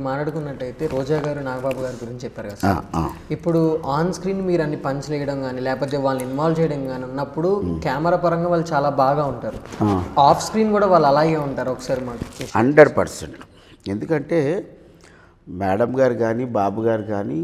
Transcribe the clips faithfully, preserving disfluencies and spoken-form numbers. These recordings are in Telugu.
ఇప్పుడు మాట్లాడుకున్నట్టయితే రోజా గారు నాగబాబు గారి గురించి చెప్పారు కదా, ఇప్పుడు ఆన్ స్క్రీన్ మీరు అన్ని పంచ్ వేయడం కానీ లేకపోతే వాళ్ళని ఇన్వాల్వ్ చేయడం కానీ ఉన్నప్పుడు కెమెరా పరంగా వాళ్ళు చాలా బాగా ఉంటారు, ఆఫ్ స్క్రీన్ కూడా వాళ్ళు అలాగే ఉంటారు. ఒకసారి మాకు హండ్రెడ్ పర్సెంట్ ఎందుకంటే మేడం గారు కానీ బాబు గారు కానీ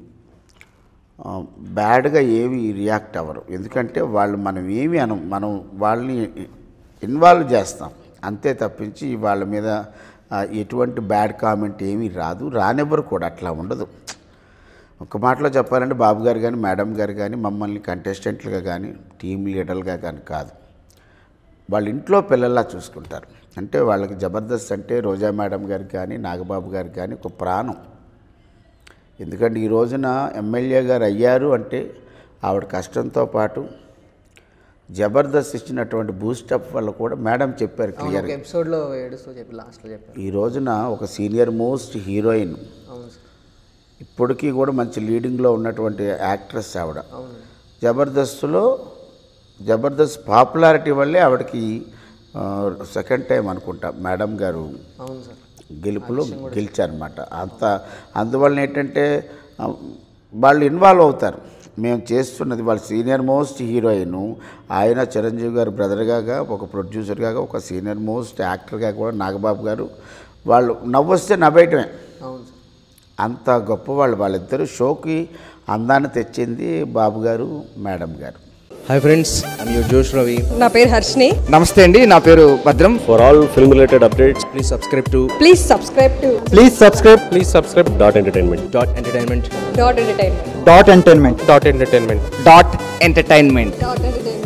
బ్యాడ్గా ఏవి రియాక్ట్ అవ్వరు. ఎందుకంటే వాళ్ళు మనం ఏమి అనం, మనం వాళ్ళని ఇన్వాల్వ్ చేస్తాం అంతే తప్పించి వాళ్ళ మీద ఎటువంటి బ్యాడ్ కామెంట్ ఏమీ రాదు, రానివ్వరు కూడా, అట్లా ఉండదు. ఒక మాటలో చెప్పాలంటే బాబు గారు కానీ మేడం గారు కానీ మమ్మల్ని కంటెస్టెంట్లుగా కానీ టీమ్ లీడర్లుగా కానీ కాదు, వాళ్ళ ఇంట్లో పిల్లల్లా చూసుకుంటారు. అంటే వాళ్ళకి జబర్దస్త్ అంటే రోజా మేడం గారికి కానీ నాగబాబు గారికి కానీ ఒక ప్రాణం. ఎందుకంటే ఈ రోజున ఎమ్మెల్యే గారు అయ్యారు అంటే ఆవిడ కష్టంతో పాటు జబర్దస్త్ ఇచ్చినటువంటి బూస్టప్ వల్ల కూడా మేడం చెప్పారు క్లియర్గా ఎపిసోడ్లో ఏడుస్తూ చెప్పి లాస్ట్లో చెప్పారు. ఈ రోజున ఒక సీనియర్ మోస్ట్ హీరోయిన్, ఇప్పటికీ కూడా మంచి లీడింగ్లో ఉన్నటువంటి యాక్ట్రెస్ ఆవిడ. జబర్దస్త్లో జబర్దస్త్ పాపులారిటీ వల్లే ఆవిడకి సెకండ్ టైం అనుకుంటా మేడం గారు గెలుపులో గెలిచారనమాట. అంత అందువలన ఏంటంటే వాళ్ళు ఇన్వాల్వ్ అవుతారు. మేము చేస్తున్నది వాళ్ళ సీనియర్ మోస్ట్ హీరోయిన్, ఆయన చిరంజీవి గారు బ్రదర్గా, ఒక ప్రొడ్యూసర్గా, ఒక సీనియర్ మోస్ట్ యాక్టర్గా కూడా నాగబాబు గారు. వాళ్ళు నవ్వొస్తే నవ్వేయటమే, అంత గొప్పవాళ్ళు వాళ్ళిద్దరూ. షోకి అందాన్ని తెచ్చింది బాబు గారు మేడం గారు. హాయ్ ఫ్రెండ్స్, ఐమ్ యువర్ జోష్ రవి. నా పేరు హర్షిని. నమస్తే అండి, నా పేరు భద్రం. For all film related updates please subscribe to please subscribe to please subscribe please subscribe dot entertainment dot entertainment dot entertainment dot entertainment dot entertainment dot entertainment dot entertainment